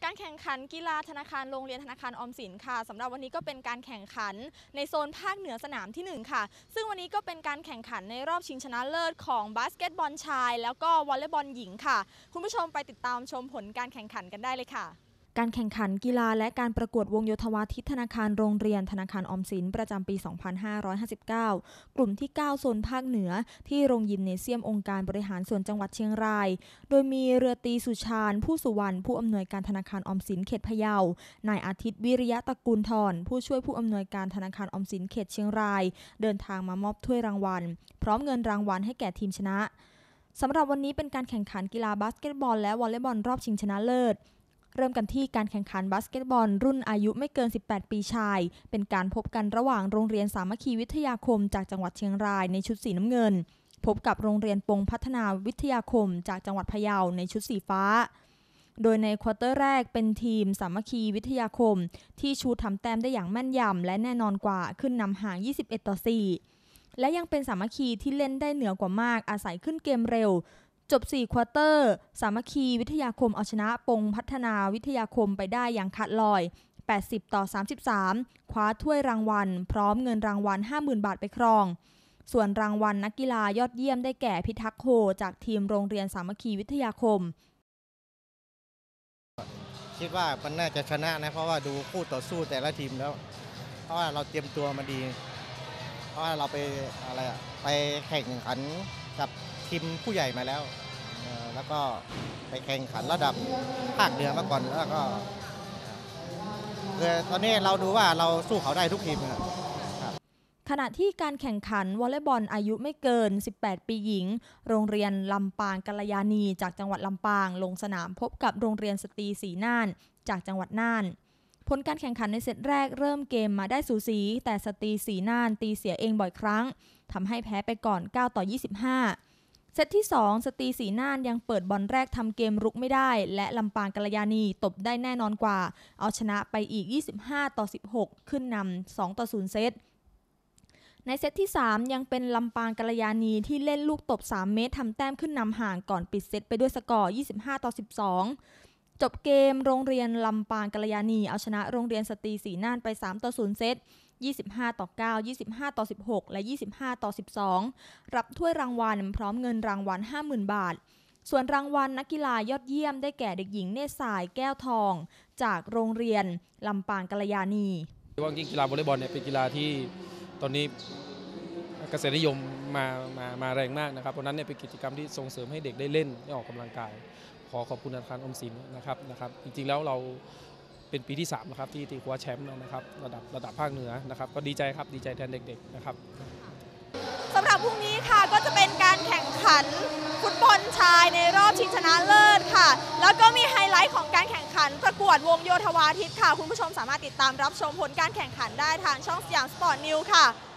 การแข่งขันกีฬาธนาคารโรงเรียนธนาคารออมสินค่ะสำหรับวันนี้ก็เป็นการแข่งขันในโซนภาคเหนือสนามที่1ค่ะซึ่งวันนี้ก็เป็นการแข่งขันในรอบชิงชนะเลิศของบาสเกตบอลชายแล้วก็วอลเลย์บอลหญิงค่ะคุณผู้ชมไปติดตามชมผลการแข่งขันกันได้เลยค่ะการแข่งขันกีฬาและการประกวดวงโยธวาทิตธนาคารโรงเรียนธนาคารออมสินประจำปี 2559 กลุ่มที่ 9 โซนภาคเหนือที่โรงยิมเนเซียมองค์การบริหารส่วนจังหวัดเชียงรายโดยมีเรือตรีสุชาญผู้สุวรรณผู้อำนวยการธนาคารออมสินเขตพะเยานายอาทิตย์วิริยะตระกูลธรผู้ช่วยผู้อำนวยการธนาคารออมสินเขตเชียงรายเดินทางมามอบถ้วยรางวัลพร้อมเงินรางวัลให้แก่ทีมชนะสำหรับวันนี้เป็นการแข่งขันกีฬาบาสเกตบอลและวอลเลย์บอลรอบชิงชนะเลิศเริ่มกันที่การแข่งขันบาสเกตบอลรุ่นอายุไม่เกิน 18 ปีชายเป็นการพบกันระหว่างโรงเรียนสามัคคีวิทยาคมจากจังหวัดเชียงรายในชุดสีน้ำเงินพบกับโรงเรียนปงพัฒนาวิทยาคมจากจังหวัดพะเยาในชุดสีฟ้าโดยในควอเตอร์แรกเป็นทีมสามัคคีวิทยาคมที่ชูทำแต้มได้อย่างแม่นยำและแน่นอนกว่าขึ้นนำห่าง 21-4 และยังเป็นสามัคคีที่เล่นได้เหนือกว่ามากอาศัยขึ้นเกมเร็วจบ4ควอเตอร์สามัคคีวิทยาคมเอาชนะปงพัฒนาวิทยาคมไปได้อย่างขาดลอย80-33คว้าถ้วยรางวัลพร้อมเงินรางวัล 50,000 บาทไปครองส่วนรางวัลนักกีฬายอดเยี่ยมได้แก่พิทักษ์โฮจากทีมโรงเรียนสามัคคีวิทยาคมคิดว่ามันน่าจะชนะนะเพราะว่าดูคู่ต่อสู้แต่ละทีมแล้วเพราะว่าเราเตรียมตัวมาดีเพราะว่าเราไปแข่งขันกับทีมผู้ใหญ่มาแล้วแล้วก็ไปแข่งขันระดับภาคเหนือมาก่อนแล้วก็ตอนนี้เราดูว่าเราสู้เขาได้ทุกทีมครับขณะที่การแข่งขันวอลเลย์บอลอายุไม่เกิน 18 ปีหญิงโรงเรียนลำปางกัลยาณีจากจังหวัดลำปางลงสนามพบกับโรงเรียนสตรีศรีน่านจากจังหวัดน่านผลการแข่งขันในเซตแรกเริ่มเกมมาได้สูสีแต่สตรีศรีน่านตีเสียเองบ่อยครั้งทำให้แพ้ไปก่อน 9-25เซตที่2สตรีศรีน่านยังเปิดบอลแรกทำเกมรุกไม่ได้และลำปางกัลยาณีตบได้แน่นอนกว่าเอาชนะไปอีก 25-16 ขึ้นนำ 2-0 เซตในเซตที่3ยังเป็นลำปางกัลยาณีที่เล่นลูกตบ3เมตรทำแต้มขึ้นนำห่างก่อนปิดเซตไปด้วยสกอร์ 25-12 จบเกมโรงเรียนลำปางกัลยาณีเอาชนะโรงเรียนสตรีศรีน่านไป 3-0 เซต25-9 25-16 และ 25-12 รับถ้วยรางวัลพร้อมเงินรางวัล 50,000 บาทส่วนรางวัลนักกีฬายอดเยี่ยมได้แก่เด็กหญิงเนตรสายแก้วทองจากโรงเรียนลำปางกัลยาณีว่ากีฬาวอลเลย์บอลเนี่ยเป็นกีฬาที่ตอนนี้กระแสนิยมมาแรงมากนะครับเพราะนั้นเนี่ยเป็นกิจกรรมที่ส่งเสริมให้เด็กได้เล่นได้ออกกำลังกายขอขอบคุณธนาคารออมสินนะครับจริงๆแล้วเราเป็นปีที่3นะครับที่คว้าแชมป์นะครับระดับภาคเหนือนะครับก็ดีใจครับดีใจแทนเด็กๆนะครับสำหรับพรุ่งนี้ค่ะก็จะเป็นการแข่งขันฟุตบอลชายในรอบชิงชนะเลิศค่ะแล้วก็มีไฮไลท์ของการแข่งขันประกวดวงโยธวาทิตค่ะคุณผู้ชมสามารถติดตามรับชมผลการแข่งขันได้ทางช่องสยามสปอร์ตนิวส์ค่ะ